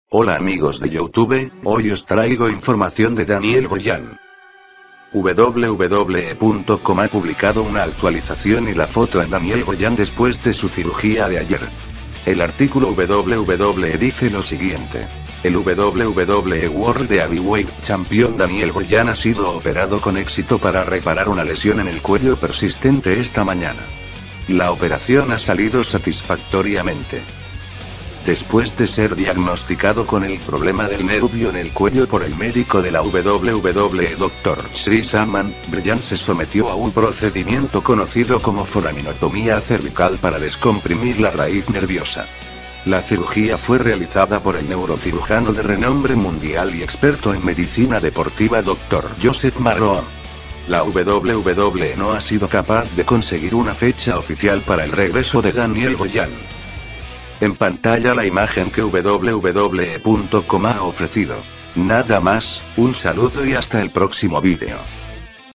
Hola amigos de YouTube, hoy os traigo información de Daniel Bryan. WWE.com ha publicado una actualización y la foto en Daniel Bryan después de su cirugía de ayer. El artículo WWE dice lo siguiente. El WWE World Heavyweight Champion Daniel Bryan ha sido operado con éxito para reparar una lesión en el cuello persistente esta mañana. La operación ha salido satisfactoriamente. Después de ser diagnosticado con el problema del nervio en el cuello por el médico de la WWE Dr. Chris Ammann, Bryan se sometió a un procedimiento conocido como foraminotomía cervical para descomprimir la raíz nerviosa. La cirugía fue realizada por el neurocirujano de renombre mundial y experto en medicina deportiva Dr. Joseph Marrow. La WWE no ha sido capaz de conseguir una fecha oficial para el regreso de Daniel Bryan. En pantalla la imagen que WWE.com ha ofrecido. Nada más, un saludo y hasta el próximo vídeo.